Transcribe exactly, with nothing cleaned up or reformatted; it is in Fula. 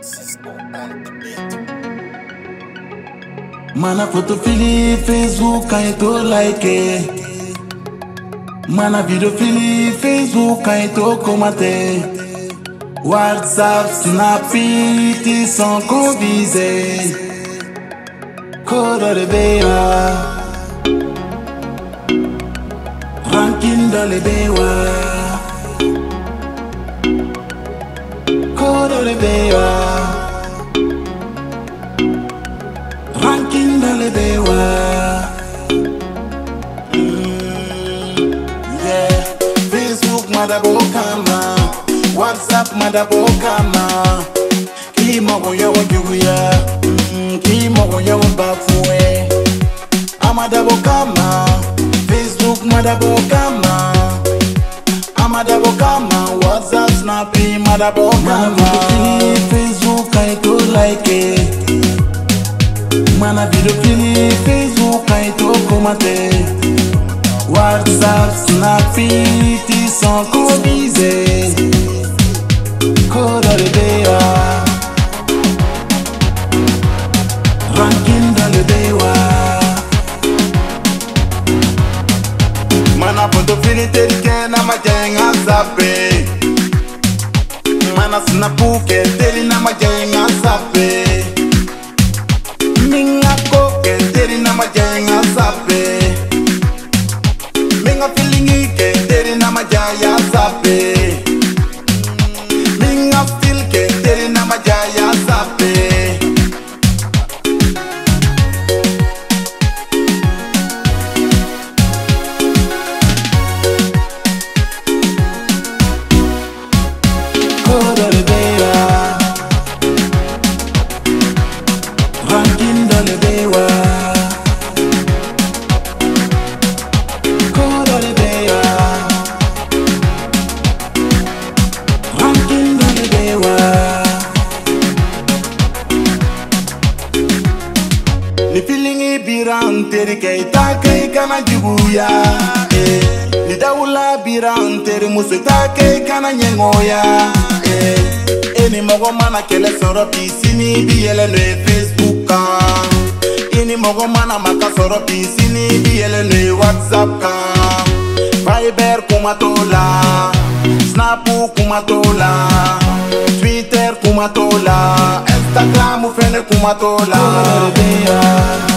Mana foto fili Facebook kan to like. Mana video fili Facebook kan to commenter. WhatsApp, Snapchat, ils sont convisés. Code de B A, ranking dans les B A. Code de B A, ranking dans les B A. Mm, yeah. Facebook madabokama, WhatsApp madabokama. Ki mogo yawo juguya, ki mogo yawo bafuwe. Amadabokama, Facebook madabokama. Amadabokama, WhatsApp Snappy madabokama. Facebook I to like it. Mana video fili Facebook I to commenter. WhatsApp Snappy, ils sont convisés. Code de B A, ranking dans le B A. Mana foto fili telike na majenga sape. Mana snapu ke teli na majenga sape. Minga ko ke teli na majenga sape. Minga feelingi ke teli na majaya sape. Minga feel ke teli na majaya sape. Code de B A, ranking dans le B A. Code de B A, ranking dans le B A. Ni feeling i biran teri kay ta kay kana juguya. Ni dawla biran teri musu ta kay kana nyengoya. Ini mogo mana kele soro pisini biyele no Facebook kan. Ini mogo mana maka soro pisini biyele no WhatsApp kan. Viber kumatola, Snapu kumatola, Twitter kumatola, Instagram fene kumatola.